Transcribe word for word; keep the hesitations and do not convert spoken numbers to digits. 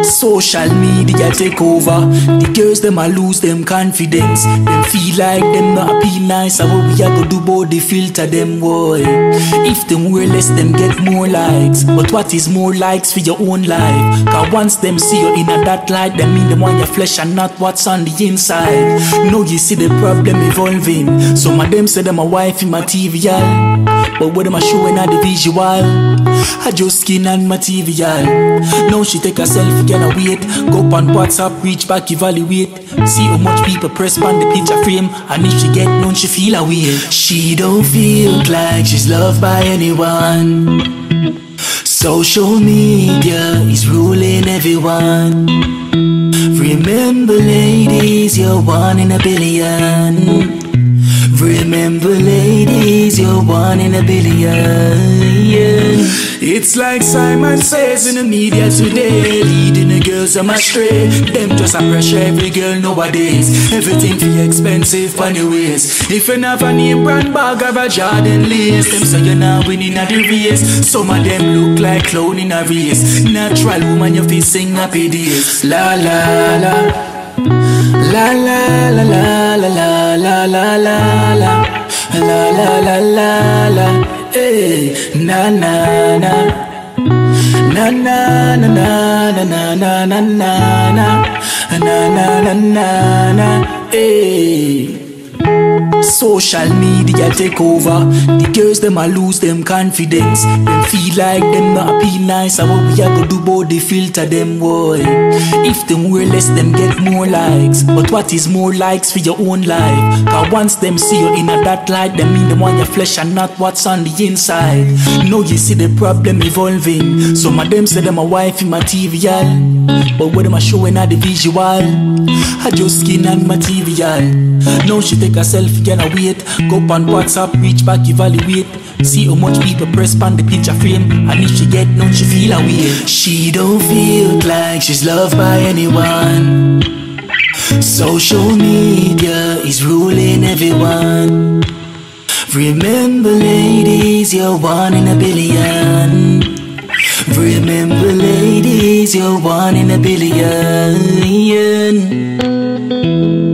Social media take over. The girls them a lose them confidence. Them feel like them not be nice. And what we a go do about the filter them boy? If them wear less, them get more likes. But what is more likes for your own life? Cause once them see you in a that light, them mean them want your flesh and not what's on the inside. Now you see the problem evolving. Some of them say them a wife in material, but what them a showing at the visual, I just skin and material. Now she take a selfie, cannot wait. Go on WhatsApp, reach back, evaluate. See how much people press on the picture frame. And if she get none, she feel away. She don't feel like she's loved by anyone. Social media is ruling everyone. Remember ladies, you're one in a billion. Remember ladies, you're one in a billion. It's like Simon says in the media today, leading the girls on astray. Them just a pressure every girl nowadays. Everything feel expensive on the waist. If you have a name brand bag or a Jordan lace, them say you're not winning at the race. Some of them look like clown in a race. Natural woman, you feel sing happy days. La la la. La la la la la la la la la la la la la la la. Hey, na na na na na na na na na na na na na na na. Hey. Social media take over. The girls them a lose them confidence. Them feel like them not be nice. And what we a go do about the filter them boy? If them wear less, them get more likes. But what is more likes for your own life? Cause once them see you in a that light, them mean them want your flesh and not what's on the inside. Now you see the problem evolving. Some of them say them a wife in material, but what them a showing at the visual, I just skin and material. Now she take a selfie, cannot wait. Go on WhatsApp, reach back, evaluate. See how much people press on the picture frame. And if she get none, she feel away. She don't feel like she's loved by anyone. Social media is ruling everyone. Remember ladies, you're one in a billion. Remember ladies, you're one in a billion.